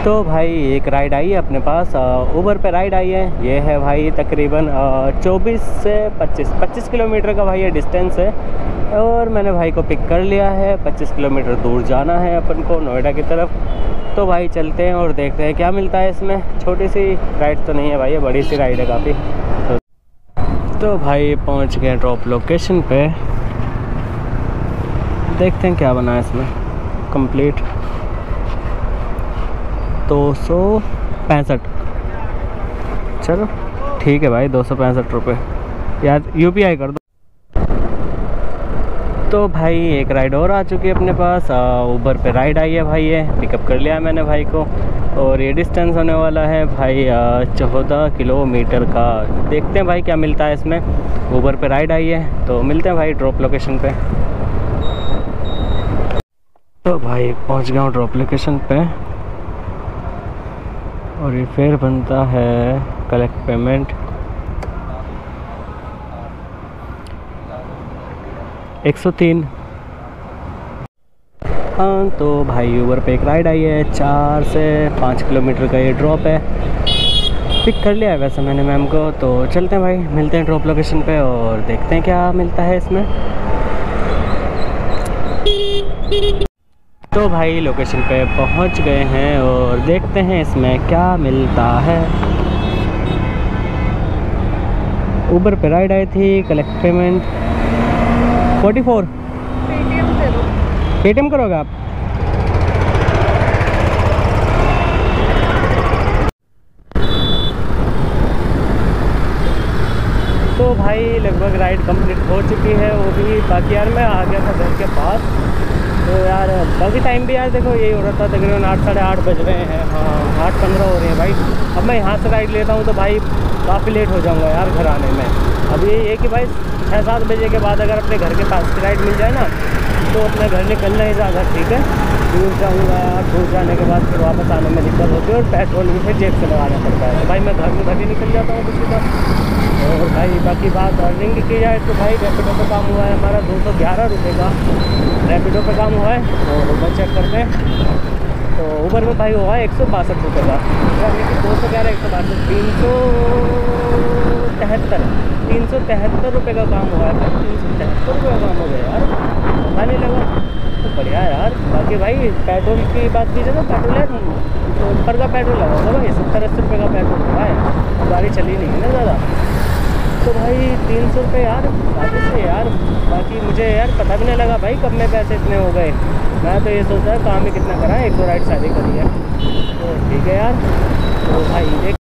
तो भाई एक राइड आई है अपने पास, उबर पे राइड आई है। ये है भाई तकरीबन 24 से 25 किलोमीटर का भाई ये डिस्टेंस है। और मैंने भाई को पिक कर लिया है। 25 किलोमीटर दूर जाना है अपन को नोएडा की तरफ। तो भाई चलते हैं और देखते हैं क्या मिलता है इसमें। छोटी सी राइड तो नहीं है भाई, ये बड़ी सी राइड है काफ़ी। तो भाई पहुंच गए ड्रॉप लोकेशन पे। देखते हैं क्या बना है इसमें। कंप्लीट 265। चलो ठीक है भाई, 265 रुपये यार, UPI कर दो। तो भाई एक राइड और आ चुकी है अपने पास। उबर पे राइड आई है भाई, ये पिकअप कर लिया मैंने भाई को। और ये डिस्टेंस होने वाला है भाई 14 किलोमीटर का। देखते हैं भाई क्या मिलता है इसमें। उबर पे राइड आई है तो मिलते हैं भाई ड्रॉप लोकेशन पे। तो भाई पहुंच गया हूँ ड्रॉप लोकेशन पे। और ये फेयर बनता है कलेक्ट पेमेंट 103। हाँ तो भाई ऊबर पे एक राइड आई है। 4 से 5 किलोमीटर का ये ड्रॉप है। पिक कर लिया है वैसे मैंने मैम को। तो चलते हैं भाई, मिलते हैं ड्रॉप लोकेशन पे और देखते हैं क्या मिलता है इसमें। तो भाई लोकेशन पे पहुंच गए हैं और देखते हैं इसमें क्या मिलता है। उबर पे राइड आई थी, कलेक्ट पेमेंट 44। पेटीएम दे दो। पेटीएम करोगे आप? तो भाई लगभग राइड कंप्लीट हो चुकी है वो भी। बाकी यार मैं आ गया था घर के पास। तो यार बाकी टाइम भी यार देखो यही हो रहा था, तकरीबन 8 साढ़े 8 बज रहे हैं। हाँ 8:15 हो रही है भाई। अब मैं यहाँ से राइड लेता हूँ तो भाई काफ़ी लेट हो जाऊँगा यार घर आने में। अब ये है कि भाई 6-7 बजे के बाद अगर अपने घर के पास की राइड मिल जाए ना तो अपने घर निकलना ही ज़्यादा ठीक है। दूर जाऊँगा यार, दूर जाने के बाद फिर वापस आने में दिक्कत होती है और पेट्रोल भी फिर जेब से लगाना पड़ता है। तो भाई मैं घर में ही निकल जाता हूँ कुछ सीधा। और भाई बाकी बात अर्निंग की जाए तो भाई रैपिडो पे काम हुआ है हमारा 211 रुपये का। रैपिडो पे काम हुआ है और उबर चेक करते हैं तो उबर में भाई हुआ है 162 रुपये का। यानी कि 211 162 373 रुपये का काम हुआ है। 373 रुपये का काम हो गया यार, पता नहीं लगा। तो बढ़िया यार। बाकी भाई पेट्रोल की बात कीजिए तो पेट्रोल है तो ऊपर का पेट्रोल लगा होगा भाई 70-80 रुपये का पेट्रोल हुआ है। गाड़ी चली नहीं है ना ज़्यादा। तो भाई 300 रुपये यार काफ़ी से यार। बाकी मुझे यार पता भी नहीं लगा भाई कब में पैसे इतने हो गए। मैं तो ये सोच रहा काम ही कितना करा है, 1-2 राइड शादी करी है। तो ठीक है यार। तो भाई देख